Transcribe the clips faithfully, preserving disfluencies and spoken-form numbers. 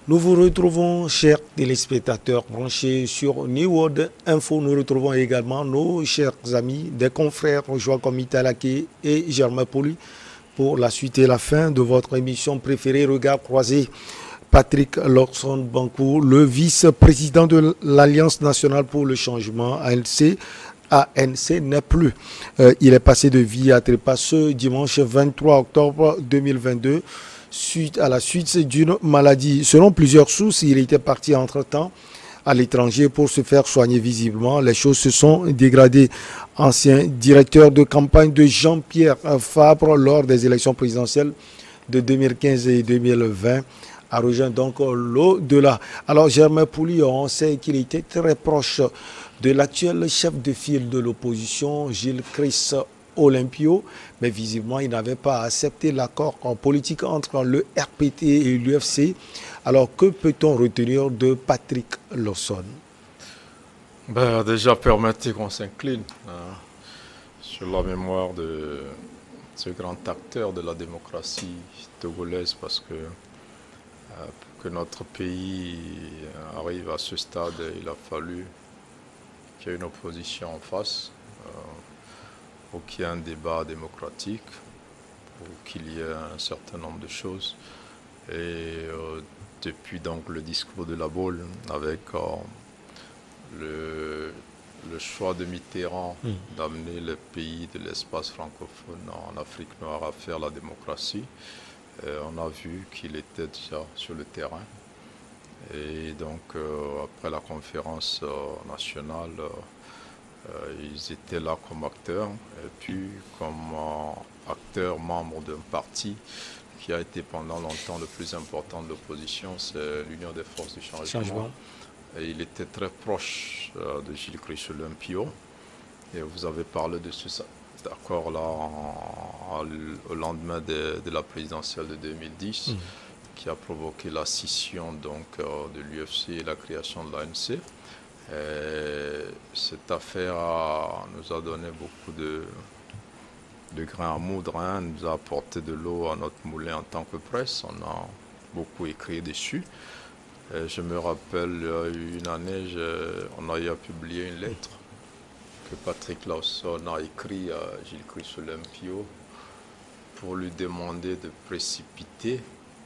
Nous vous retrouvons, chers téléspectateurs branchés sur New World Info. Nous retrouvons également nos chers amis, des confrères, Joachim Mitalaké et Germain Poli, pour la suite et la fin de votre émission préférée, Regard croisé. Patrick Lorson Bancour, le vice-président de l'Alliance nationale pour le changement, A N C, A N C n'est plus. Euh, il est passé de vie à trépas ce dimanche vingt-trois octobre deux mille vingt-deux. Suite à la suite d'une maladie. Selon plusieurs sources, il était parti entre-temps à l'étranger pour se faire soigner visiblement. Les choses se sont dégradées. Ancien directeur de campagne de Jean-Pierre Fabre lors des élections présidentielles de deux mille quinze et deux mille vingt a rejoint donc l'au-delà. Alors Germain Poli, on sait qu'il était très proche de l'actuel chef de file de l'opposition, Gilles Chris Olympio, mais visiblement il n'avait pas accepté l'accord en politique entre le R P T et l'U F C. Alors que peut-on retenir de Patrick Lawson? Ben, déjà, permettez qu'on s'incline hein, sur la mémoire de ce grand acteur de la démocratie togolaise, parce que euh, pour que notre pays arrive à ce stade, il a fallu qu'il y ait une opposition en face. Euh, pour qu'il y ait un débat démocratique, pour qu'il y ait un certain nombre de choses. Et euh, depuis donc le discours de la Baule, avec euh, le, le choix de Mitterrand mmh. d'amener le pays de l'espace francophone en Afrique noire à faire la démocratie, euh, on a vu qu'il était déjà sur le terrain. Et donc euh, après la conférence euh, nationale, euh, Euh, ils étaient là comme acteurs, et puis comme euh, acteurs membres d'un parti qui a été pendant longtemps le plus important de l'opposition, c'est l'Union des forces du changement. changement. Et il était très proche euh, de Gilles Chris Olympio. Et vous avez parlé de ce accord-là au lendemain de, de la présidentielle de deux mille dix, mmh. qui a provoqué la scission donc, euh, de l'U F C et la création de l'A N C. Et cette affaire a, nous a donné beaucoup de, de grains à moudre, hein, nous a apporté de l'eau à notre moulin en tant que presse. On a beaucoup écrit dessus. Et je me rappelle, une année, je, on a eu à publier une lettre que Patrick Lawson a écrite à Gilles Chris Olympio pour lui demander de précipiter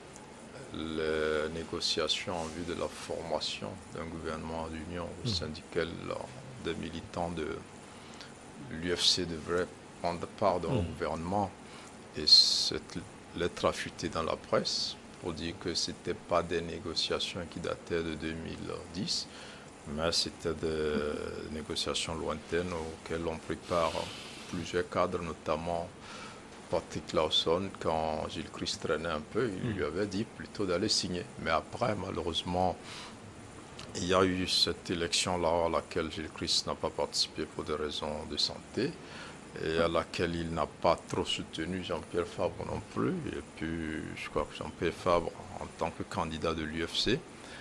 les négociations en vue de la formation d'un gouvernement d'union au sein duquel des militants de l'U F C devraient prendre part dans le mmh. gouvernement. Et cette lettre a fuité dans la presse pour dire que ce n'était pas des négociations qui dataient de deux mille dix, mais c'était des négociations lointaines auxquelles on prépare plusieurs cadres, notamment Patrick Lawson, quand Gilles Chris traînait un peu, il lui avait dit plutôt d'aller signer. Mais après, malheureusement, il y a eu cette élection-là à laquelle Gilles Chris n'a pas participé pour des raisons de santé et à laquelle il n'a pas trop soutenu Jean-Pierre Fabre non plus. Et puis, je crois que Jean-Pierre Fabre, en tant que candidat de l'U F C,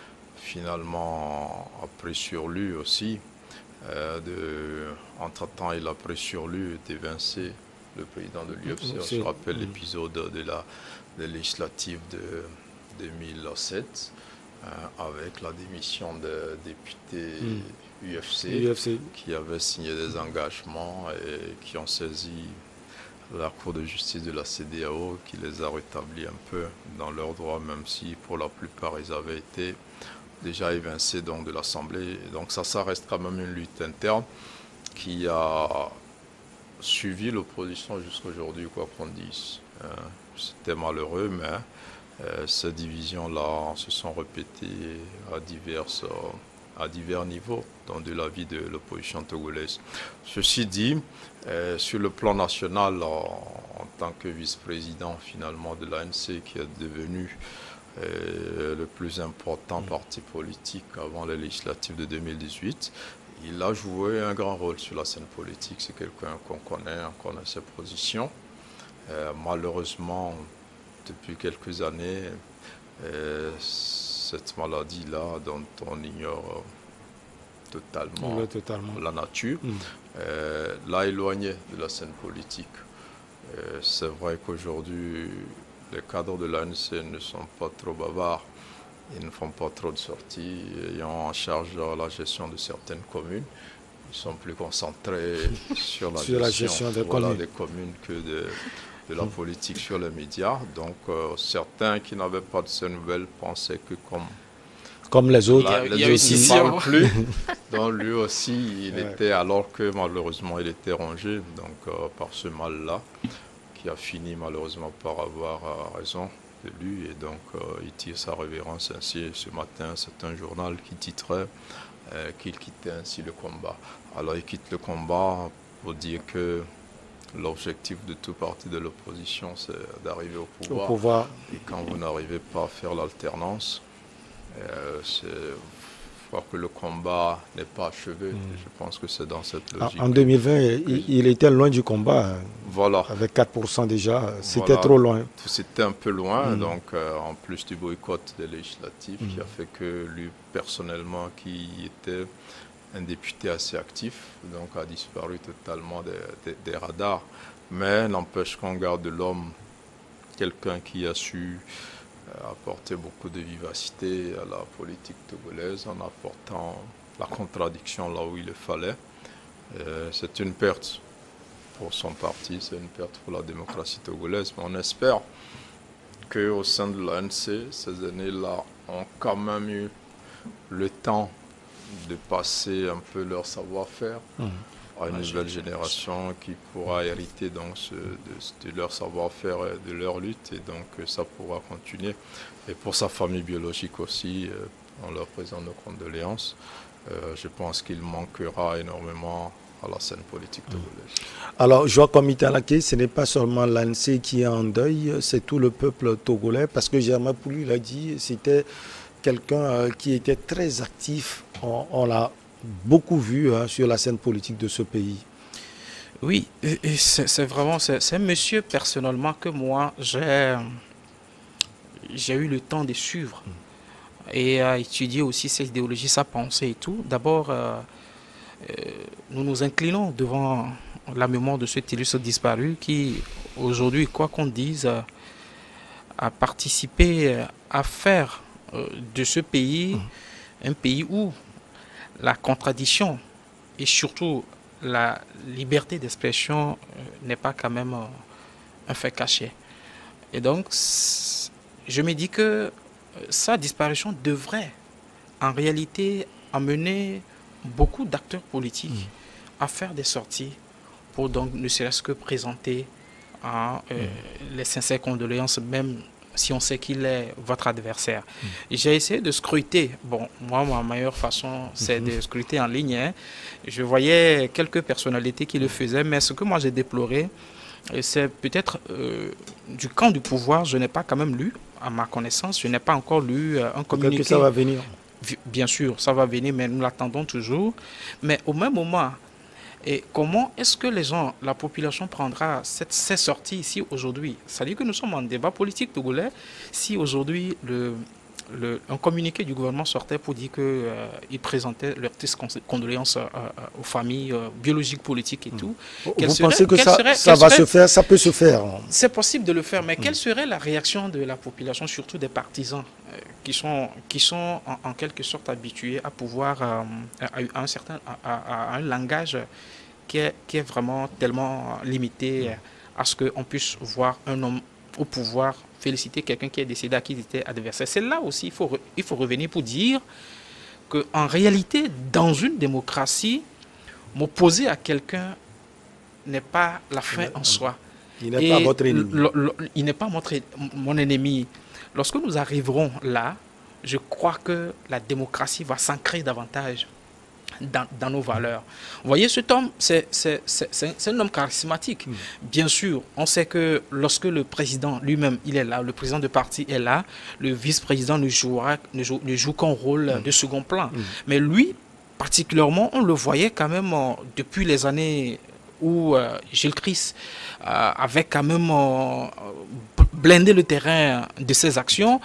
finalement a pris sur lui aussi. Euh, de, entre-temps, il a pris sur lui d'évincer le président de l'U F C. On se rappelle mmh. l'épisode de la de législative de deux mille sept euh, avec la démission de députés mmh. U F C, U F C qui avaient signé des engagements et qui ont saisi la Cour de justice de la C E D E A O qui les a rétablis un peu dans leurs droits, même si pour la plupart ils avaient été déjà évincés donc, de l'Assemblée. Donc ça, ça reste quand même une lutte interne qui a suivi l'opposition jusqu'à aujourd'hui, quoi qu'on dise. Euh, C'était malheureux, mais euh, ces divisions-là se sont répétées à, diverses, euh, à divers niveaux dans de la vie de l'opposition togolaise. Ceci dit, euh, sur le plan national, en, en tant que vice-président finalement de l'A N C, qui est devenu euh, le plus important parti politique avant les législatives de deux mille dix-huit, il a joué un grand rôle sur la scène politique. C'est quelqu'un qu'on connaît, on connaît ses positions. Euh, malheureusement, depuis quelques années, euh, cette maladie-là, dont on ignore totalement, oui, totalement. la nature, mmh. euh, l'a éloigné de la scène politique. Euh, C'est vrai qu'aujourd'hui, les cadres de l'A N C ne sont pas trop bavards Ils ne font pas trop de sorties, ayant en charge la gestion de certaines communes. Ils sont plus concentrés sur la sur gestion, la gestion des, voilà, communes. des communes que de, de la politique sur les médias. Donc euh, certains qui n'avaient pas de ces nouvelles pensaient que comme, comme les autres, là, il y a, les il y a autres une ne parlent plus, donc lui aussi il ouais. était, alors que malheureusement il était rongé donc, euh, par ce mal-là, qui a fini malheureusement par avoir euh, raison de lui, et donc euh, il tire sa révérence ainsi. Ce matin, c'est un journal qui titrait euh, qu'il quittait ainsi le combat. Alors il quitte le combat pour dire que l'objectif de tout parti de l'opposition, c'est d'arriver au pouvoir. Au pouvoir. Et quand vous n'arrivez pas à faire l'alternance, euh, c'est... Je crois que le combat n'est pas achevé. Mmh. Je pense que c'est dans cette logique. En deux mille vingt, il, il était loin du combat. Voilà. Avec quatre pour cent déjà, c'était voilà. trop loin. C'était un peu loin, mmh. donc euh, en plus du boycott des législatives, mmh. qui a fait que lui, personnellement, qui était un député assez actif, donc a disparu totalement des, des, des radars. Mais n'empêche qu'on garde de l'homme quelqu'un qui a su apporter beaucoup de vivacité à la politique togolaise en apportant la contradiction là où il le fallait. C'est une perte pour son parti, c'est une perte pour la démocratie togolaise, mais on espère qu'au sein de l'A N C, ces années-là ont quand même eu le temps de passer un peu leur savoir-faire mmh. à une nouvelle génération qui pourra hériter donc ce, de, de leur savoir-faire et de leur lutte, et donc ça pourra continuer. Et pour sa famille biologique aussi, euh, on leur présente nos condoléances. Euh, je pense qu'il manquera énormément à la scène politique togolaise. Alors, Joao Komitalake, ce n'est pas seulement l'A N C qui est en deuil, c'est tout le peuple togolais, parce que Germain Poulu l'a dit, c'était quelqu'un euh, qui était très actif. On, on l'a beaucoup vu hein, sur la scène politique de ce pays. Oui, c'est vraiment, c'est un monsieur personnellement que moi, j'ai j'ai eu le temps de suivre et à étudier aussi ses idéologies, sa pensée et tout. D'abord, euh, euh, nous nous inclinons devant la mémoire de cet illustre disparu qui, aujourd'hui, quoi qu'on dise, euh, a participé à faire euh, de ce pays mmh. un pays où la contradiction et surtout la liberté d'expression euh, n'est pas quand même euh, un fait caché. Et donc, je me dis que euh, sa disparition devrait en réalité amener beaucoup d'acteurs politiques mmh. à faire des sorties pour donc ne serait-ce que présenter hein, euh, mmh. les sincères condoléances, même si on sait qu'il est votre adversaire. Mmh. J'ai essayé de scruter. Bon, moi, ma meilleure façon, c'est mmh. de scruter en ligne. Hein. Je voyais quelques personnalités qui le faisaient, mais ce que moi j'ai déploré, c'est peut-être euh, du camp du pouvoir. Je n'ai pas quand même lu, à ma connaissance, je n'ai pas encore lu euh, un communiqué. Que ça va venir. Bien sûr, ça va venir, mais nous l'attendons toujours. Mais au même moment, et comment est-ce que les gens, la population prendra cette, ces sorties ici aujourd'hui? C'est-à-dire que nous sommes en débat politique togolais. Si aujourd'hui, le, le, un communiqué du gouvernement sortait pour dire qu'il euh, présentait leurs tristes condoléances euh, aux familles euh, biologiques, politiques et tout. Vous serait, pensez que ça, serait, ça va serait, se faire, ça peut se faire? C'est possible de le faire, mais mmh. quelle serait la réaction de la population, surtout des partisans euh, qui sont, qui sont en, en quelque sorte habitués à pouvoir, euh, à, à, un certain, à, à, à un langage qui est, qui est vraiment tellement limité à ce qu'on puisse voir un homme au pouvoir féliciter quelqu'un qui est décédé à qui il était adversaire. C'est là aussi il faut, il faut revenir pour dire qu'en réalité, dans une démocratie, m'opposer à quelqu'un n'est pas la fin en soi. Il n'est pas votre ennemi. Le, le, il n'est pas notre, mon ennemi. Lorsque nous arriverons là, je crois que la démocratie va s'ancrer davantage Dans, dans nos valeurs. Vous voyez, cet homme, c'est un homme charismatique. Mmh. Bien sûr, on sait que lorsque le président lui-même, il est là, le président de parti est là, le vice-président ne jouera, ne joue, ne joue qu'un rôle mmh. de second plan. Mmh. Mais lui, particulièrement, on le voyait quand même euh, depuis les années où euh, Gilles Christ euh, avait quand même euh, blindé le terrain de ses actions.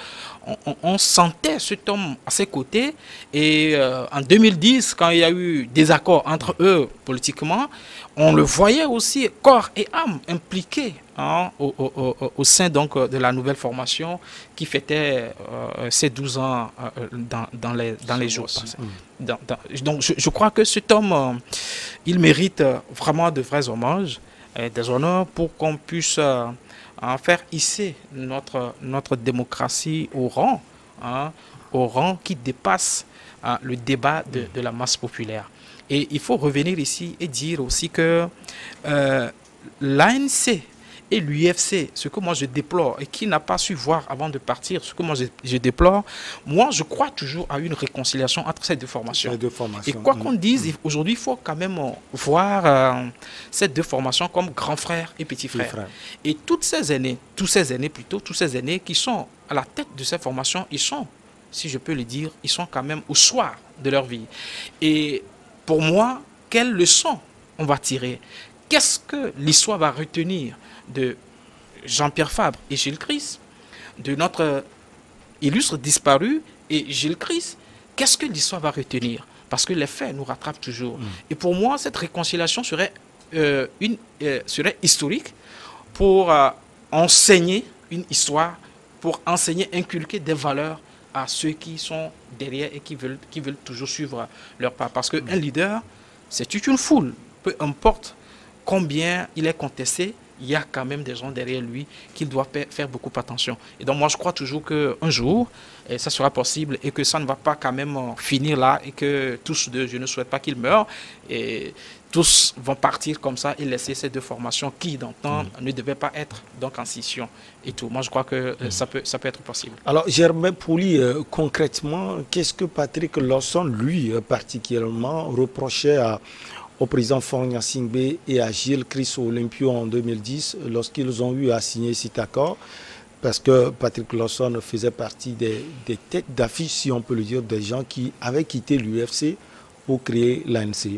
on, on, on sentait cet homme à ses côtés. Et euh, en deux mille dix, quand il y a eu des accords entre eux politiquement, on le voyait aussi corps et âme impliqué hein, au, au, au, au sein donc, de la nouvelle formation qui fêtait euh, ses douze ans euh, dans, dans les, dans les jours passés. Mmh. Dans, dans, donc je, je crois que cet homme, euh, il mérite vraiment de vrais hommages et des honneurs pour qu'on puisse euh, faire hisser notre, notre démocratie au rang, hein, au rang qui dépasse hein, le débat de, mmh. de la masse populaire. Et il faut revenir ici et dire aussi que euh, l'A N C et l'U F C, ce que moi je déplore et qui n'a pas su voir avant de partir, ce que moi je, je déplore, moi je crois toujours à une réconciliation entre ces deux formations. Ces deux formations. Et quoi qu'on dise, mmh. aujourd'hui il faut quand même voir euh, ces deux formations comme grand frère et petit frère. frère. Et toutes ces années, tous ces années plutôt, tous ces années qui sont à la tête de ces formations, ils sont, si je peux le dire, ils sont quand même au soir de leur vie. Et pour moi, quelle leçon on va tirer? Qu'est-ce que l'histoire va retenir de Jean-Pierre Fabre et Gilles Christ, de notre illustre disparu et Gilles Christ? Qu'est-ce que l'histoire va retenir? Parce que les faits nous rattrapent toujours. Mmh. Et pour moi, cette réconciliation serait, euh, une, euh, serait historique pour euh, enseigner une histoire, pour enseigner, inculquer des valeurs à ceux qui sont derrière et qui veulent, qui veulent toujours suivre leur pas. Parce qu'un leader, c'est toute une foule. Peu importe combien il est contesté, il y a quand même des gens derrière lui qui doivent faire beaucoup attention. Et donc moi, je crois toujours qu'un jour, et ça sera possible et que ça ne va pas quand même finir là et que tous deux, je ne souhaite pas qu'ils meurent, et tous vont partir comme ça et laisser ces deux formations qui, dans le temps, mmh. ne devaient pas être donc en scission et tout. Moi, je crois que mmh. ça, peut, ça peut être possible. Alors, Germain Pouli, euh, concrètement, qu'est-ce que Patrick Lawson, lui, euh, particulièrement, reprochait à, au président Faure Gnassingbé et à Gilles Christ Olympio en deux mille dix, lorsqu'ils ont eu à signer cet accord? Parce que Patrick Lawson faisait partie des, des têtes d'affiche, si on peut le dire, des gens qui avaient quitté l'U F C pour créer l'A N C.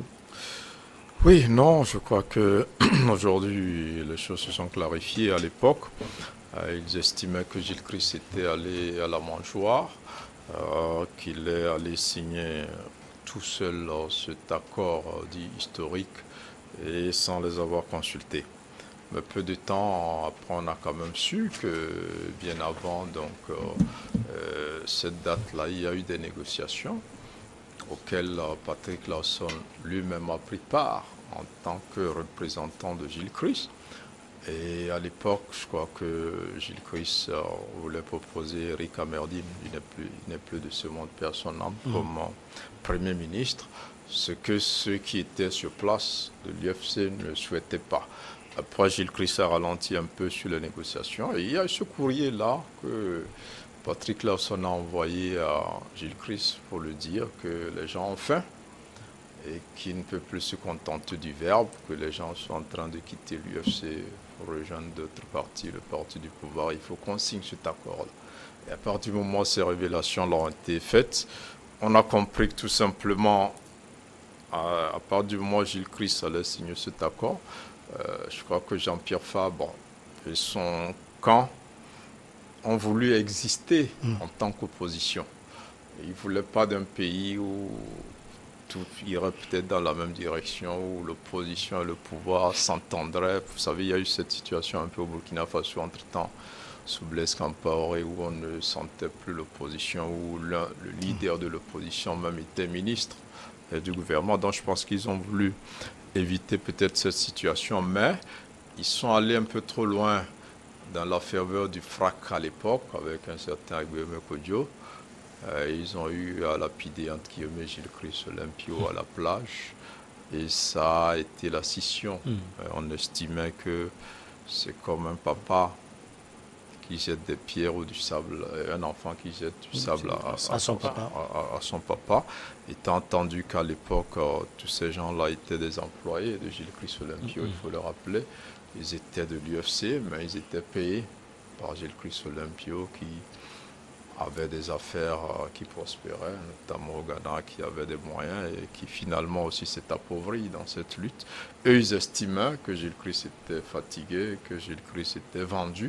Oui, non, je crois que aujourd'hui les choses se sont clarifiées. À l'époque, euh, ils estimaient que Gilles Christ était allé à la mangeoire, euh, qu'il est allé signer tout seul euh, cet accord euh, dit historique et sans les avoir consultés. Mais peu de temps après, on a quand même su que bien avant donc, euh, euh, cette date-là, il y a eu des négociations auxquelles euh, Patrick Lawson lui-même a pris part en tant que représentant de Gilles Christ. Et à l'époque, je crois que Gilles Christ euh, voulait proposer Eric Amerdine, il n'est plus, il n'est plus de ce monde, personne âme, mmh. comme euh, Premier ministre, ce que ceux qui étaient sur place de l'U F C ne souhaitaient pas. Après, Gilles Christ a ralenti un peu sur les négociations. Et il y a ce courrier-là que Patrick Lawson a envoyé à Gilles Christ pour lui dire que les gens ont faim et qu'il ne peut plus se contenter du verbe, que les gens sont en train de quitter l'U F C pour rejoindre d'autres partis, le parti du pouvoir. Il faut qu'on signe cet accord-là. Et à partir du moment où ces révélations ont été faites, on a compris que tout simplement, à, à partir du moment où Gilles Christ allait signer cet accord, Euh, je crois que Jean-Pierre Fabre et son camp ont voulu exister mmh. en tant qu'opposition. Ils ne voulaient pas d'un pays où tout irait peut-être dans la même direction, où l'opposition et le pouvoir s'entendraient. Vous savez, il y a eu cette situation un peu au Burkina Faso entre-temps, sous Blaise Compaoré, où on ne sentait plus l'opposition, où le leader de l'opposition même était ministre du gouvernement. Donc je pense qu'ils ont voulu éviter peut-être cette situation, mais ils sont allés un peu trop loin dans la ferveur du frac à l'époque avec un certain Guillaume Kodjo. Euh, ils ont eu à lapider entre guillemets Gilles Christ Olympio à la plage et ça a été la scission. Mm. Euh, on estimait que c'est comme un papa qui jette des pierres ou du sable, un enfant qui jette du sable à, à, à, son, papa. À, à son papa. Étant entendu qu'à l'époque, euh, tous ces gens-là étaient des employés de Gilles Christ Olympio, mm-hmm. il faut le rappeler. Ils étaient de l'U F C, mais ils étaient payés par Gilles Christ Olympio qui avait des affaires euh, qui prospéraient, notamment au Ghana, qui avait des moyens et qui finalement aussi s'est appauvri dans cette lutte. Eux, ils estimaient que Gilles Christ était fatigué, que Gilles Christ était vendu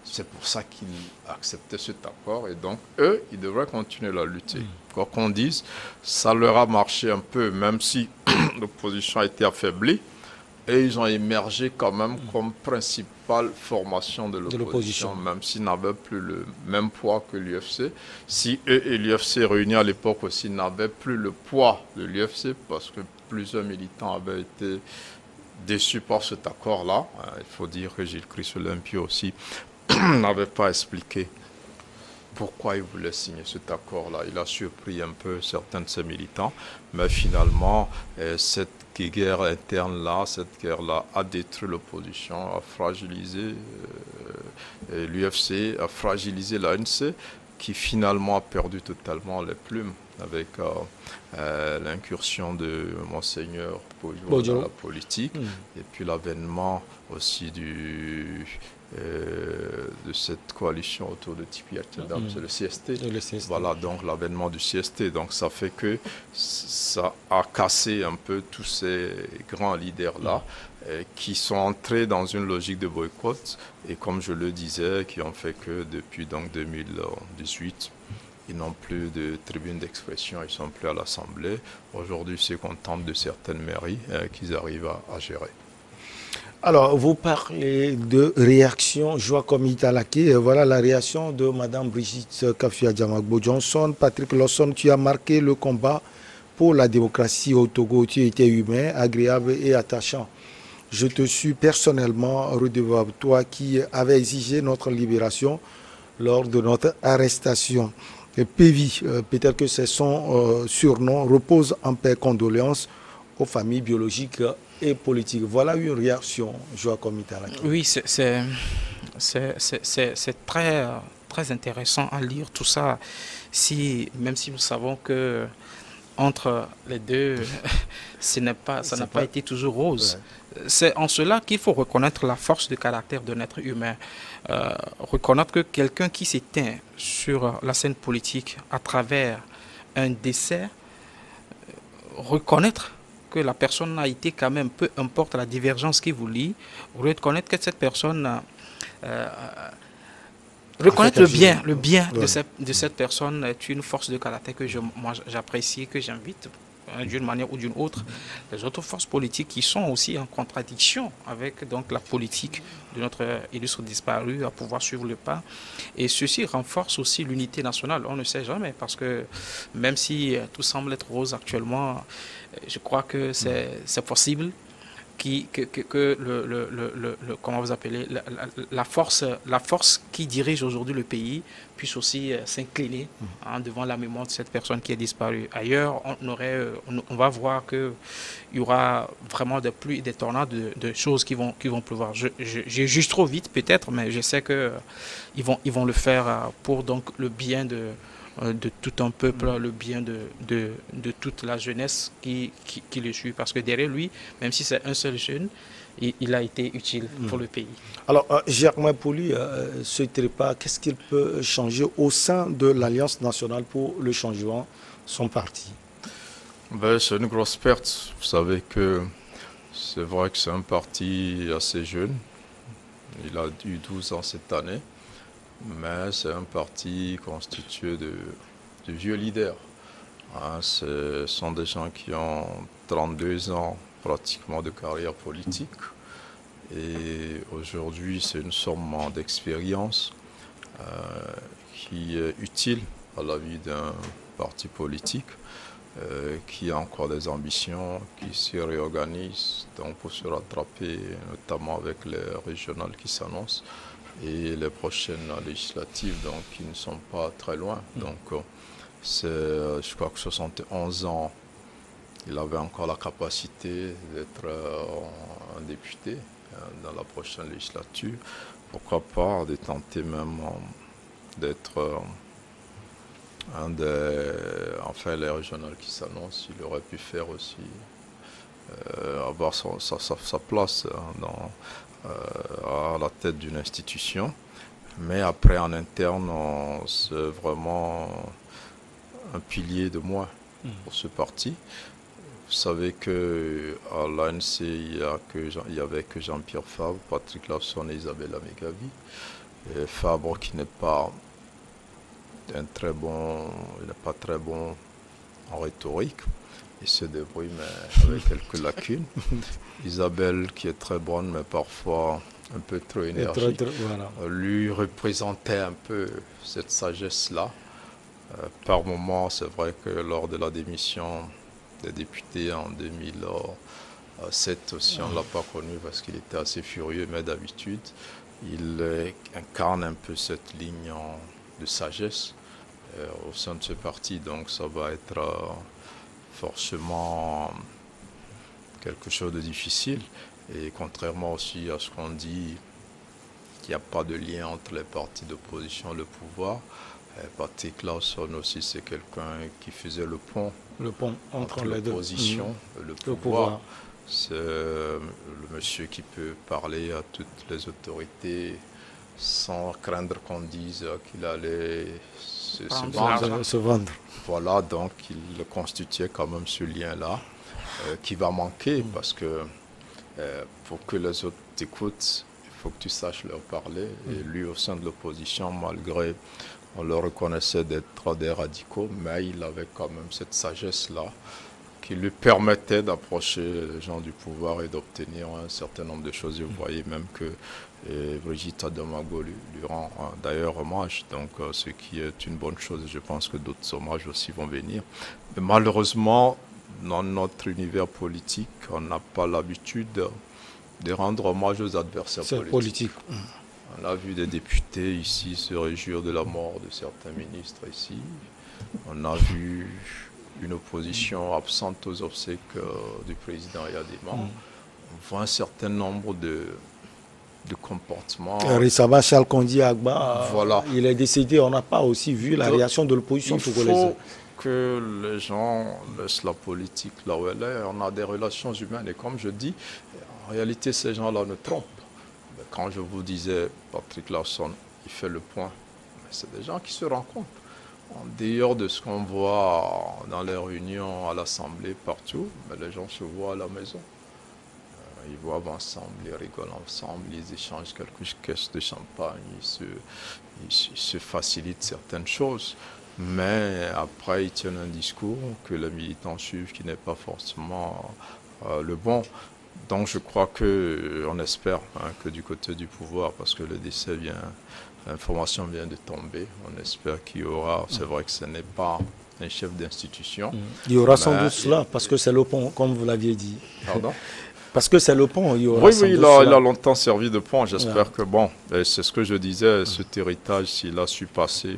C'est pour ça qu'ils acceptaient cet accord. Et donc, eux, ils devraient continuer la lutte. Mmh. Quoi qu'on dise, ça leur a marché un peu, même si l'opposition a été affaiblie. Et ils ont émergé quand même mmh. comme principale formation de l'opposition, même s'ils n'avaient plus le même poids que l'U F C. Si eux et l'U F C réunis à l'époque aussi n'avaient plus le poids de l'U F C, parce que plusieurs militants avaient été déçus par cet accord-là. Il faut dire que Gilles Christ-Olympio aussi n'avait pas expliqué pourquoi il voulait signer cet accord-là. Il a surpris un peu certains de ses militants, mais finalement, euh, cette guerre interne-là, cette guerre-là a détruit l'opposition, a fragilisé euh, l'U F C, a fragilisé l'A N C, qui finalement a perdu totalement les plumes avec euh, euh, l'incursion de Monseigneur Boyo dans la politique, mmh. et puis l'avènement aussi du... Euh, de cette coalition autour de Tipi Amsterdam, mmh. c'est le C S T. Le C S T. Voilà, donc l'avènement du C S T. Donc ça fait que ça a cassé un peu tous ces grands leaders-là mmh. euh, qui sont entrés dans une logique de boycott et, comme je le disais, qui ont fait que depuis donc deux mille dix-huit, ils n'ont plus de tribune d'expression, ils ne sont plus à l'Assemblée. Aujourd'hui, c'est contente de certaines mairies euh, qu'ils arrivent à, à gérer. Alors, vous parlez de réaction, joie comme Italaké. Voilà la réaction de Mme Brigitte Kafia-Diamagbo-Johnson. Patrick Lawson, tu as marqué le combat pour la démocratie au Togo. Tu étais humain, agréable et attachant. Je te suis personnellement redevable, toi qui avais exigé notre libération lors de notre arrestation. Et P V, euh, peut-être que c'est son euh, surnom, repose en paix, condoléances aux familles biologiques et politiques. Voilà une réaction, Joachim Italaki. Oui, c'est très, très intéressant à lire tout ça, si, même si nous savons que entre les deux, ce n'est pas, ça n'a pas, pas été toujours rose. Ouais. C'est en cela qu'il faut reconnaître la force de caractère d'un être humain. Euh, reconnaître que quelqu'un qui s'éteint sur la scène politique à travers un décès, reconnaître que la personne a été quand même, peu importe la divergence qui vous lie, reconnaître que cette personne... Euh, reconnaître le bien, le bien ouais. de, cette, de cette personne est une force de caractère que j'apprécie, que j'invite hein, d'une manière ou d'une autre les autres forces politiques qui sont aussi en contradiction avec donc, la politique de notre illustre disparu à pouvoir suivre le pas. Et ceci renforce aussi l'unité nationale. On ne sait jamais parce que même si tout semble être rose actuellement, je crois que c'est possible. Qui, que, que, que le, le, le, le, comment vous appelez, la, la, la, force, la force qui dirige aujourd'hui le pays puisse aussi euh, s'incliner hein, devant la mémoire de cette personne qui est disparue. Ailleurs, on, aurait, on, on va voir qu'il y aura vraiment des pluies et des tornades de, de choses qui vont, qui vont pleuvoir. Je, je, je juge trop vite peut-être, mais je sais qu'ils euh, vont, ils vont le faire euh, pour donc, le bien de... de tout un peuple, mmh. le bien de, de, de toute la jeunesse qui, qui, qui le suit. Parce que derrière lui, même si c'est un seul jeune, il, il a été utile mmh. pour le pays. Alors, euh, Germain Pouli, euh, ce trépas, qu'est-ce qu'il peut changer au sein de l'Alliance nationale pour le changement, son parti? Ben, c'est une grosse perte. Vous savez que c'est vrai que c'est un parti assez jeune. Il a eu douze ans cette année. Mais c'est un parti constitué de, de vieux leaders. Hein, ce sont des gens qui ont trente-deux ans pratiquement de carrière politique. Et aujourd'hui, c'est une somme d'expérience euh, qui est utile à la vie d'un parti politique, euh, qui a encore des ambitions, qui se réorganise donc pour se rattraper, notamment avec les régionales qui s'annoncent. Et les prochaines législatives, donc, qui ne sont pas très loin. Donc, c'est, je crois que soixante et onze ans, il avait encore la capacité d'être un député dans la prochaine législature. Pourquoi pas de tenter même d'être un des, enfin, les régionales qui s'annoncent. Il aurait pu faire aussi, euh, avoir son, sa, sa, sa place dans... Euh, à la tête d'une institution, mais après en interne, c'est vraiment un pilier de moi pour ce parti. Vous savez qu'à l'A N C, il y, a que Jean, il y avait que Jean-Pierre Fabre, Patrick Lawson et Isabella Megavi. Et Fabre qui n'est pas un très bon, il n'est pas très bon en rhétorique. Il se débrouille mais avec quelques lacunes. Isabelle qui est très bonne mais parfois un peu trop énergique. Très, très, voilà. Lui représentait un peu cette sagesse-là. Euh, par moments, c'est vrai que lors de la démission des députés en deux mille sept aussi, on ne l'a pas connu parce qu'il était assez furieux, mais d'habitude, il euh, incarne un peu cette ligne en, de sagesse euh, au sein de ce parti. Donc ça va être euh, forcément quelque chose de difficile. Et contrairement aussi à ce qu'on dit, qu'il n'y a pas de lien entre les partis d'opposition et le pouvoir, euh, Patrick Larsson aussi, c'est quelqu'un qui faisait le pont, le pont entre, entre l'opposition mmh. et le, le pouvoir. pouvoir. C'est euh, le monsieur qui peut parler à toutes les autorités sans craindre qu'on dise qu'il allait se, se, vendre. se vendre. Voilà, donc il constituait quand même ce lien-là euh, qui va manquer mmh. parce que Euh, pour que les autres t'écoutent, il faut que tu saches leur parler. Mmh. Et lui, au sein de l'opposition, malgré, on le reconnaissait d'être des radicaux, mais il avait quand même cette sagesse-là qui lui permettait d'approcher les gens du pouvoir et d'obtenir un certain nombre de choses. Et vous mmh. voyez même que et Brigitte Adamago lui, lui rend hein, d'ailleurs hommage, donc euh, ce qui est une bonne chose. Je pense que d'autres hommages aussi vont venir. Mais malheureusement, dans notre univers politique, on n'a pas l'habitude de, de rendre hommage aux adversaires politiques. Politique. On a vu des députés ici se réjouir de la mort de certains ministres ici. On a vu une opposition absente aux obsèques euh, du président Yadema. Mm. On voit un certain nombre de, de comportements. Récemment, Charles Kondi Agba, voilà. il est décédé. On n'a pas aussi vu la Donc, réaction de l'opposition togolaise. Que les gens laissent la politique là où elle est. On a des relations humaines et comme je dis, en réalité ces gens-là ne trompent. Mais quand je vous disais Patrick Larsson, il fait le point, c'est des gens qui se rencontrent. En dehors de ce qu'on voit dans les réunions à l'Assemblée partout, mais les gens se voient à la maison. Ils boivent ensemble, ils rigolent ensemble, ils échangent quelques caisses de champagne, ils se, ils se facilitent certaines choses. Mais après, ils tiennent un discours que les militants suivent qui n'est pas forcément euh, le bon. Donc je crois que, on espère hein, que du côté du pouvoir, parce que le décès vient, l'information vient de tomber, on espère qu'il y aura, c'est vrai que ce n'est pas un chef d'institution. Il y aura sans doute cela, parce que c'est le pont, comme vous l'aviez dit. Pardon ? Parce que c'est le pont, il y aura Oui, sans oui, doute il a, cela. il a longtemps servi de pont, j'espère ouais. que bon, c'est ce que je disais, cet héritage, s'il a su passer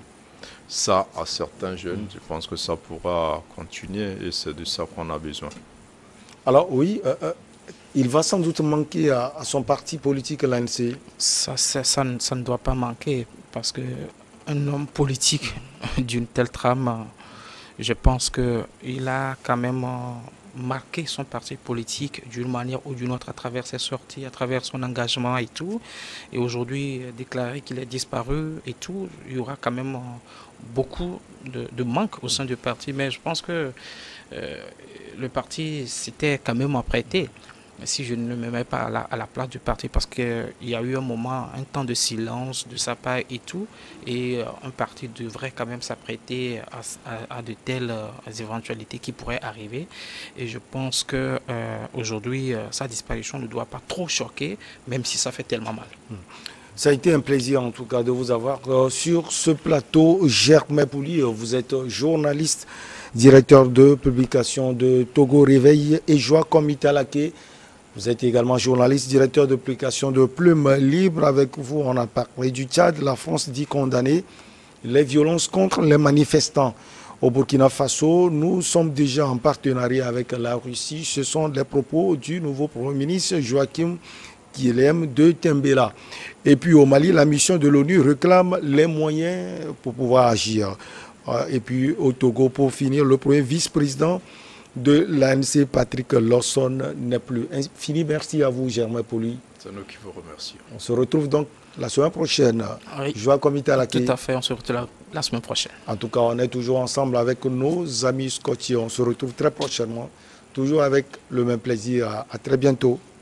ça à certains jeunes, je pense que ça pourra continuer et c'est de ça qu'on a besoin. Alors oui, euh, euh, il va sans doute manquer à, à son parti politique, l'A N C. Ça, ça, ça, ça ne doit pas manquer parce qu'un homme politique d'une telle trame, je pense qu'il a quand même marqué son parti politique d'une manière ou d'une autre à travers ses sorties, à travers son engagement et tout. Et aujourd'hui, déclarer qu'il est disparu et tout, il y aura quand même beaucoup de, de manque au sein du parti. Mais je pense que euh, le parti s'était quand même apprêté, si je ne me mets pas à la, à la place du parti, parce qu'il y a eu un moment, un temps de silence de sa part et tout, et euh, un parti devrait quand même s'apprêter à, à, à de telles euh, éventualités qui pourraient arriver. Et je pense que euh, aujourd'hui, euh, sa disparition ne doit pas trop choquer, même si ça fait tellement mal. Mmh. Ça a été un plaisir en tout cas de vous avoir euh, sur ce plateau. Germain Pouli, vous êtes journaliste, directeur de publication de Togo Réveil et Joie Comité Alaké. Vous êtes également journaliste, directeur de publication de Plume Libre. Avec vous, on a parlé du Tchad. La France dit condamner les violences contre les manifestants. Au Burkina Faso, nous sommes déjà en partenariat avec la Russie. Ce sont les propos du nouveau Premier ministre Joachim Guillem de Tembela. Et puis au Mali, la mission de l'ONU réclame les moyens pour pouvoir agir. Et puis au Togo, pour finir, le premier vice-président de l'A N C, Patrick Larsson, n'est plus. Fini, merci à vous, Germain Pouli. C'est nous qui vous remercions. On se retrouve donc la semaine prochaine. Oui. Joie Comité Alaké. Tout à fait, on se retrouve la, la semaine prochaine. En tout cas, on est toujours ensemble avec nos amis scottiers. On se retrouve très prochainement, toujours avec le même plaisir. À, à très bientôt.